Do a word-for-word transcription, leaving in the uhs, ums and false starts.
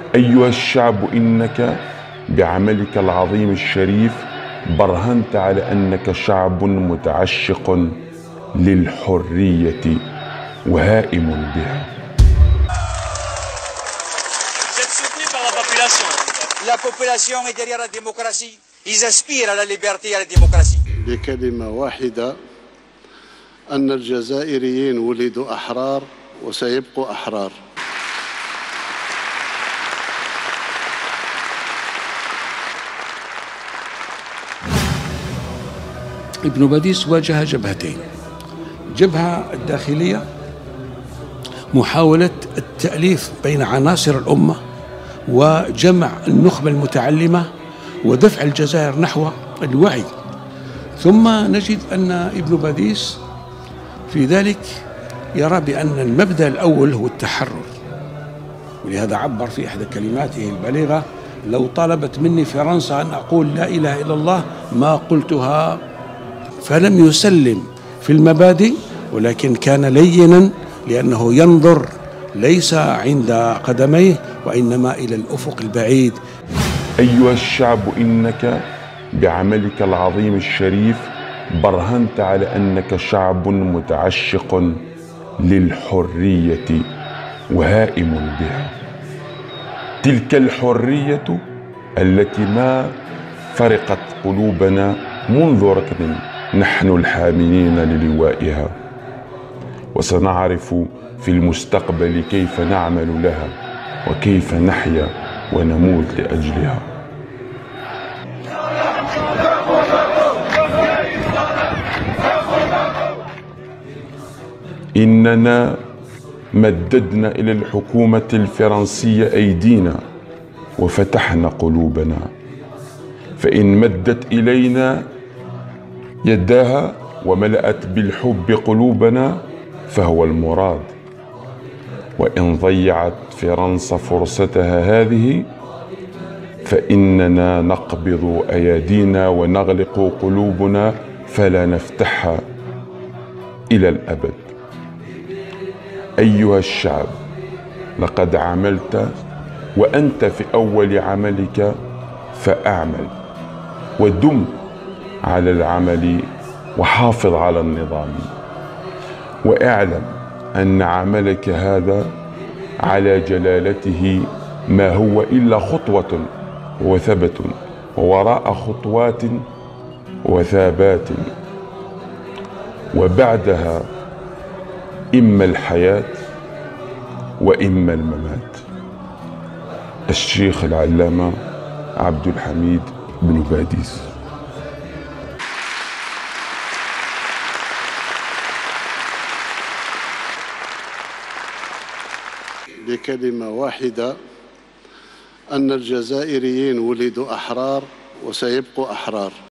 أيها الشعب، إنك بعملك العظيم الشريف برهنت على أنك شعب متعشق للحرية وهائم بها. La population est derrière la démocratie. Ils aspirent à la liberté et à la démocratie. بكلمة واحدة، أن الجزائريين ولدوا أحرار وسيبقوا أحرار. ابن باديس واجه جبهتين: الجبهة الداخلية محاولة التأليف بين عناصر الأمة وجمع النخبة المتعلمة ودفع الجزائر نحو الوعي، ثم نجد أن ابن باديس في ذلك يرى بأن المبدأ الأول هو التحرر، ولهذا عبر في إحدى كلماته البليغة: لو طلبت مني فرنسا أن أقول لا إله إلا الله ما قلتها. فلم يسلم في المبادئ، ولكن كان لينا لأنه ينظر ليس عند قدميه وإنما إلى الأفق البعيد. أيها الشعب، إنك بعملك العظيم الشريف برهنت على أنك شعب متعشق للحرية وهائم بها. تلك الحرية التي ما فرقت قلوبنا منذ ركن نحن الحاملين للوائها، وسنعرف في المستقبل كيف نعمل لها وكيف نحيا ونموت لأجلها. إننا مددنا إلى الحكومة الفرنسية أيدينا وفتحنا قلوبنا، فإن مدت إلينا يداها وملأت بالحب قلوبنا فهو المراد، وإن ضيعت فرنسا فرصتها هذه فإننا نقبض أيادينا ونغلق قلوبنا فلا نفتحها إلى الأبد. أيها الشعب، لقد عملت وأنت في أول عملك، فأعمل ودم على العمل وحافظ على النظام، واعلم أن عملك هذا على جلالته ما هو إلا خطوة وثبت، ووراء خطوات وثابات، وبعدها إما الحياة وإما الممات. الشيخ العلامة عبد الحميد بن باديس. بكلمة واحدة، أن الجزائريين ولدوا أحرار وسيبقوا أحرار.